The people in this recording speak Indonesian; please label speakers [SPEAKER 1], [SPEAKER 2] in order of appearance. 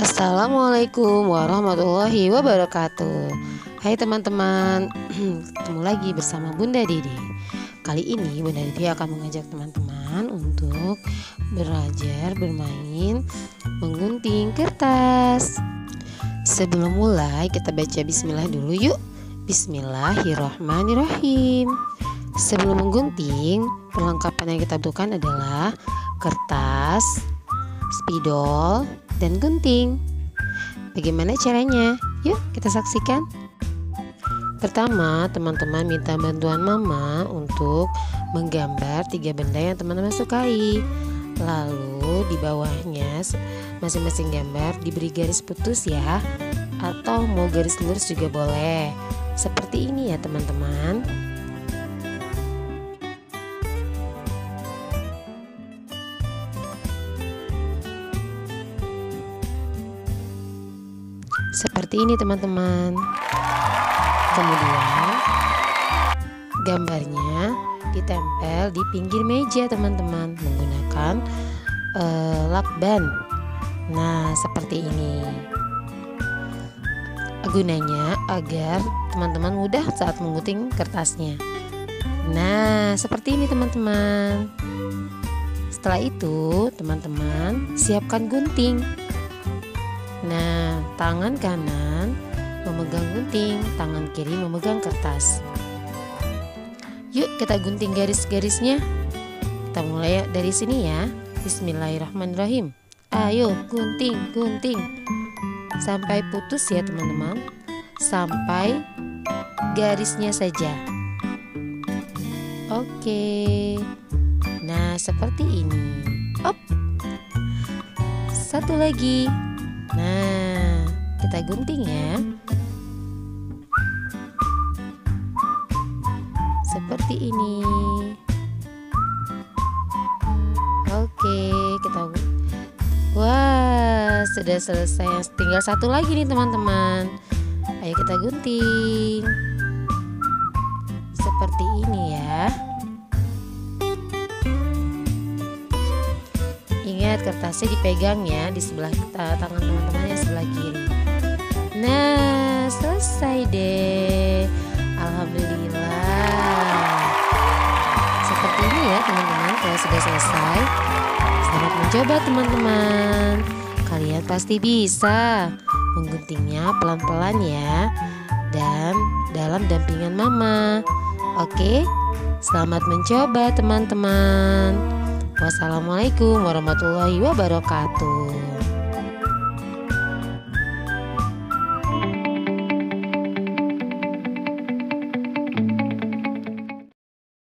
[SPEAKER 1] Assalamualaikum warahmatullahi wabarakatuh. Hai teman-teman, ketemu lagi bersama Bunda Dede. Kali ini Bunda Dede akan mengajak teman-teman untuk belajar bermain menggunting kertas. Sebelum mulai kita baca bismillah dulu yuk. Bismillahirrahmanirrahim. Sebelum menggunting, perlengkapan yang kita butuhkan adalah kertas, spidol, dan gunting. Bagaimana caranya? Yuk kita saksikan. Pertama, teman-teman minta bantuan mama untuk menggambar 3 benda yang teman-teman sukai. Lalu di bawahnya masing-masing gambar diberi garis putus ya, atau mau garis lurus juga boleh. Seperti ini ya teman-teman. Seperti ini teman-teman. Kemudian gambarnya ditempel di pinggir meja teman-teman menggunakan lakban. Nah seperti ini. Gunanya agar teman-teman mudah saat menggunting kertasnya. Nah seperti ini teman-teman. Setelah itu teman-teman siapkan gunting. Nah, tangan kanan memegang gunting, tangan kiri memegang kertas. Yuk kita gunting garis-garisnya. Kita mulai dari sini ya. Bismillahirrahmanirrahim. Ayo gunting, gunting sampai putus ya teman-teman. Sampai garisnya saja. Oke. Nah, seperti ini. Op. Satu lagi. Nah, kita gunting ya. Seperti ini. Oke, kita wah, sudah selesai. Tinggal satu lagi nih teman-teman. Ayo kita gunting. Seperti ini ya. Ingat kertasnya dipegang ya di sebelah tangan teman-teman yang sebelah kiri. Nah selesai deh. Alhamdulillah. Seperti ini ya teman-teman. Kalau sudah selesai, selamat mencoba teman-teman. Kalian pasti bisa mengguntingnya pelan-pelan ya, dan dalam dampingan mama. Oke, selamat mencoba teman-teman. Wassalamualaikum warahmatullahi wabarakatuh.